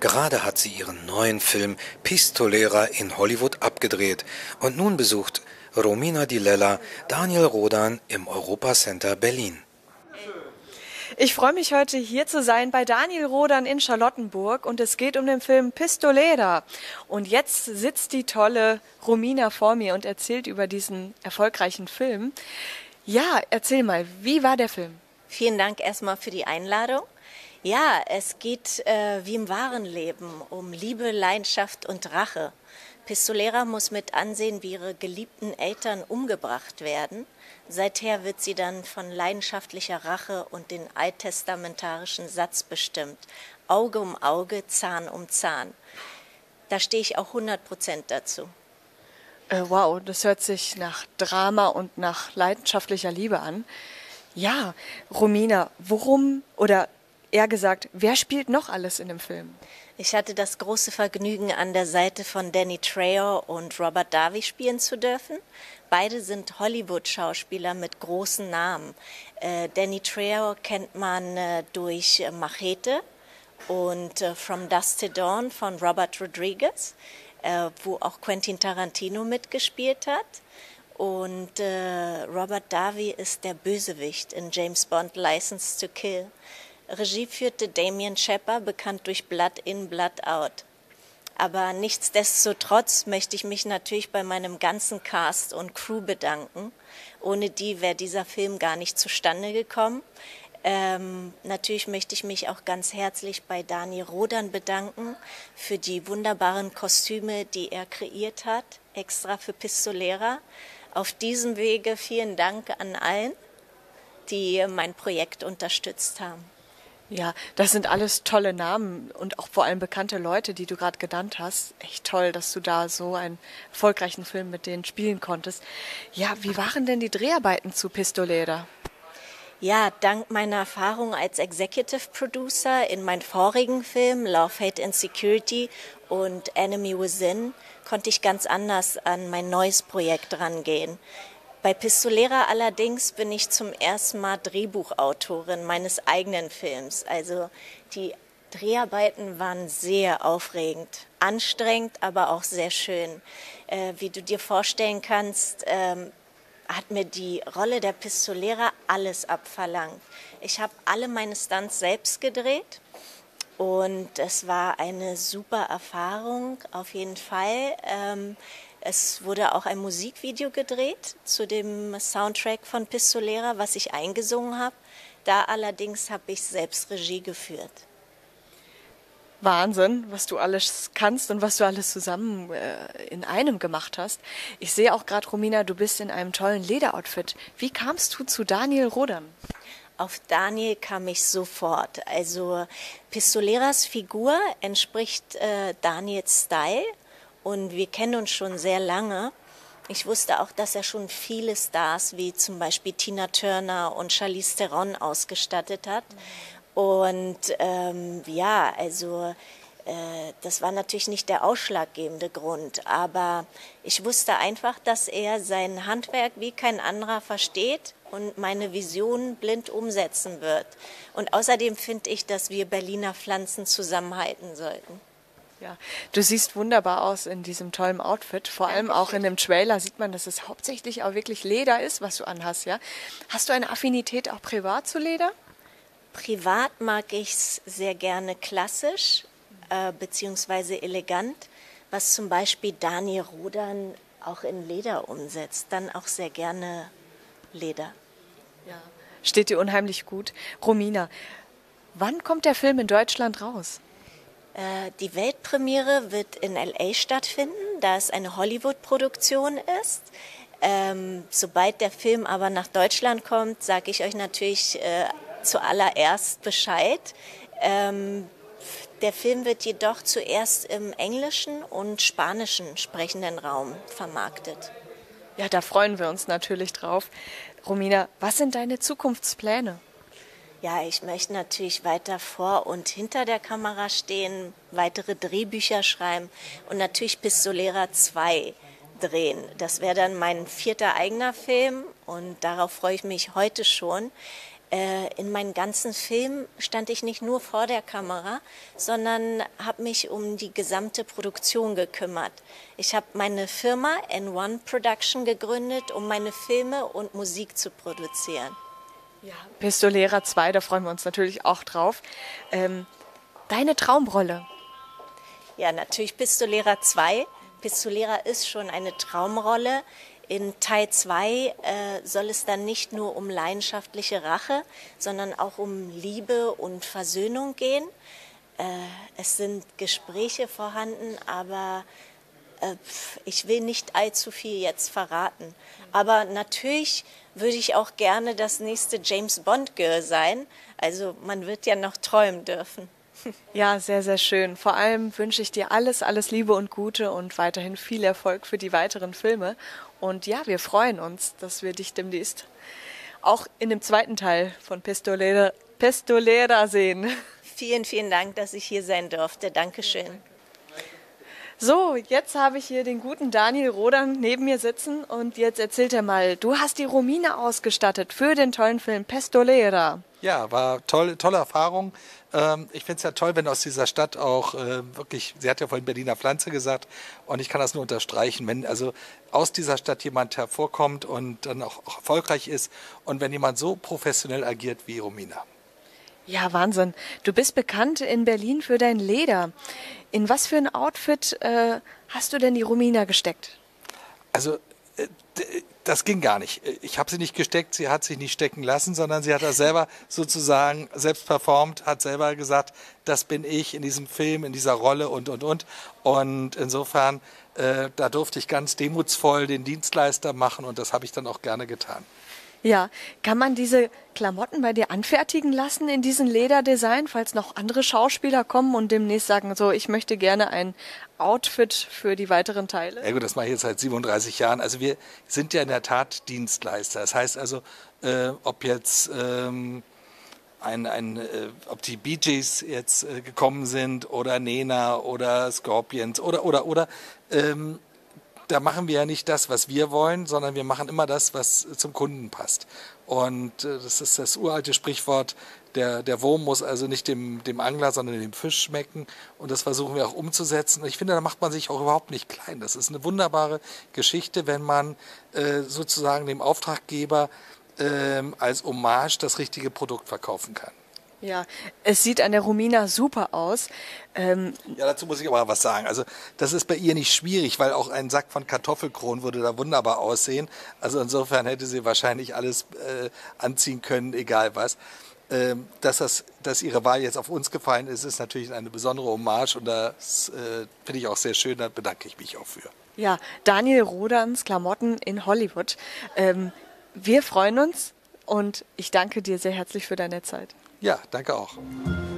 Gerade hat sie ihren neuen Film Pistolera in Hollywood abgedreht und nun besucht Romina Di Lella Daniel Rodan im Europacenter Berlin. Ich freue mich heute hier zu sein bei Daniel Rodan in Charlottenburg und es geht um den Film Pistolera. Und jetzt sitzt die tolle Romina vor mir und erzählt über diesen erfolgreichen Film. Ja, erzähl mal, wie war der Film? Vielen Dank erstmal für die Einladung. Ja, es geht wie im wahren Leben um Liebe, Leidenschaft und Rache. Pistolera muss mit ansehen, wie ihre geliebten Eltern umgebracht werden. Seither wird sie dann von leidenschaftlicher Rache und den alttestamentarischen Satz bestimmt: Auge um Auge, Zahn um Zahn. Da stehe ich auch 100% dazu. Wow, das hört sich nach Drama und nach leidenschaftlicher Liebe an. Ja, Romina, worum oder eher gesagt, wer spielt noch alles in dem Film? Ich hatte das große Vergnügen, an der Seite von Danny Trejo und Robert Davi spielen zu dürfen. Beide sind Hollywood-Schauspieler mit großen Namen. Danny Trejo kennt man durch Machete und From Dusk Till Dawn von Robert Rodriguez, wo auch Quentin Tarantino mitgespielt hat. Und Robert Davi ist der Bösewicht in James Bond License to Kill. Regie führte Damien Chapper, bekannt durch Blood In, Blood Out. Aber nichtsdestotrotz möchte ich mich natürlich bei meinem ganzen Cast und Crew bedanken. Ohne die wäre dieser Film gar nicht zustande gekommen. Natürlich möchte ich mich auch ganz herzlich bei Daniel Rodan bedanken für die wunderbaren Kostüme, die er kreiert hat, extra für Pistolera. Auf diesem Wege vielen Dank an allen, die mein Projekt unterstützt haben. Ja, das sind alles tolle Namen und auch vor allem bekannte Leute, die du gerade genannt hast. Echt toll, dass du da so einen erfolgreichen Film mit denen spielen konntest. Ja, wie waren denn die Dreharbeiten zu Pistolera? Ja, dank meiner Erfahrung als Executive Producer in meinen vorigen Filmen Love, Hate and Security und Enemy Within konnte ich ganz anders an mein neues Projekt rangehen. Bei Pistolera allerdings bin ich zum ersten Mal Drehbuchautorin meines eigenen Films. Also die Dreharbeiten waren sehr aufregend, anstrengend, aber auch sehr schön. Wie du dir vorstellen kannst, hat mir die Rolle der Pistolera alles abverlangt. Ich habe alle meine Stunts selbst gedreht und es war eine super Erfahrung, auf jeden Fall. Es wurde auch ein Musikvideo gedreht zu dem Soundtrack von Pistolera, was ich eingesungen habe. Da allerdings habe ich selbst Regie geführt. Wahnsinn, was du alles kannst und was du alles zusammen in einem gemacht hast. Ich sehe auch gerade, Romina, du bist in einem tollen Lederoutfit. Wie kamst du zu Daniel Rodan? Auf Daniel kam ich sofort. Also Pistoleras Figur entspricht Daniels Style und wir kennen uns schon sehr lange. Ich wusste auch, dass er schon viele Stars wie zum Beispiel Tina Turner und Charlize Theron ausgestattet hat. Und ja, also das war natürlich nicht der ausschlaggebende Grund, aber ich wusste einfach, dass er sein Handwerk wie kein anderer versteht und meine Vision blind umsetzen wird. Und außerdem finde ich, dass wir Berliner Pflanzen zusammenhalten sollten. Ja, du siehst wunderbar aus in diesem tollen Outfit. Vor allem auch in dem Trailer sieht man, dass es hauptsächlich auch wirklich Leder ist, was du anhast, ja? Hast du eine Affinität auch privat zu Leder? Privat mag ich es sehr gerne klassisch beziehungsweise elegant, was zum Beispiel Daniel Rodan auch in Leder umsetzt. Dann auch sehr gerne Leder. Ja, steht dir unheimlich gut. Romina, wann kommt der Film in Deutschland raus? Die Weltpremiere wird in L.A. stattfinden, da es eine Hollywood-Produktion ist. Sobald der Film aber nach Deutschland kommt, sage ich euch natürlich zuallererst Bescheid. Der Film wird jedoch zuerst im englischen und spanischen sprechenden Raum vermarktet. Ja, da freuen wir uns natürlich drauf. Romina, was sind deine Zukunftspläne? Ja, ich möchte natürlich weiter vor und hinter der Kamera stehen, weitere Drehbücher schreiben und natürlich Pistolera 2 drehen. Das wäre dann mein 4. eigener Film und darauf freue ich mich heute schon. In meinen ganzen Filmen stand ich nicht nur vor der Kamera, sondern habe mich um die gesamte Produktion gekümmert. Ich habe meine Firma N1 Production gegründet, um meine Filme und Musik zu produzieren. Ja, Pistolera 2, da freuen wir uns natürlich auch drauf. Deine Traumrolle? Ja, natürlich Pistolera 2. Pistolera ist schon eine Traumrolle. In Teil 2 soll es dann nicht nur um leidenschaftliche Rache, sondern auch um Liebe und Versöhnung gehen. Es sind Gespräche vorhanden, aber ich will nicht allzu viel jetzt verraten. Aber natürlich würde ich auch gerne das nächste James Bond Girl sein. Also man wird ja noch träumen dürfen. Ja, sehr, sehr schön. Vor allem wünsche ich dir alles, alles Liebe und Gute und weiterhin viel Erfolg für die weiteren Filme. Und ja, wir freuen uns, dass wir dich demnächst auch in dem zweiten Teil von Pistolera sehen. Vielen, vielen Dank, dass ich hier sein durfte. Dankeschön. So, jetzt habe ich hier den guten Daniel Rodan neben mir sitzen und jetzt erzählt er mal, du hast die Romina ausgestattet für den tollen Film Pistolera. Ja, war tolle Erfahrung. Ich finde es ja toll, wenn aus dieser Stadt auch wirklich, sie hat ja vorhin Berliner Pflanze gesagt und ich kann das nur unterstreichen, wenn also aus dieser Stadt jemand hervorkommt und dann auch erfolgreich ist und wenn jemand so professionell agiert wie Romina. Ja, Wahnsinn. Du bist bekannt in Berlin für dein Leder. In was für ein Outfit hast du denn die Romina gesteckt? Also das ging gar nicht. Ich habe sie nicht gesteckt, sie hat sich nicht stecken lassen, sondern sie hat das selber sozusagen selbst performt, hat selber gesagt, das bin ich in diesem Film, in dieser Rolle und. Und insofern, da durfte ich ganz demutsvoll den Dienstleister machen und das habe ich dann auch gerne getan. Ja, kann man diese Klamotten bei dir anfertigen lassen in diesem Lederdesign, falls noch andere Schauspieler kommen und demnächst sagen, so, ich möchte gerne ein Outfit für die weiteren Teile? Ja gut, das mache ich jetzt seit 37 Jahren. Also wir sind ja in der Tat Dienstleister. Das heißt also, ob jetzt ob die Bee Gees jetzt gekommen sind oder Nena oder Scorpions oder da machen wir ja nicht das, was wir wollen, sondern wir machen immer das, was zum Kunden passt. Und das ist das uralte Sprichwort, der Wurm muss also nicht dem Angler, sondern dem Fisch schmecken. Und das versuchen wir auch umzusetzen. Und ich finde, da macht man sich auch überhaupt nicht klein. Das ist eine wunderbare Geschichte, wenn man sozusagen dem Auftraggeber als Hommage das richtige Produkt verkaufen kann. Ja, es sieht an der Romina super aus. Ja, dazu muss ich aber was sagen. Also das ist bei ihr nicht schwierig, weil auch ein Sack von Kartoffelkronen würde da wunderbar aussehen. Also insofern hätte sie wahrscheinlich alles anziehen können, egal was. Dass ihre Wahl jetzt auf uns gefallen ist, ist natürlich eine besondere Hommage und das finde ich auch sehr schön, da bedanke ich mich auch für. Ja, Daniel Rodans Klamotten in Hollywood. Wir freuen uns und ich danke dir sehr herzlich für deine Zeit. Ja, danke auch.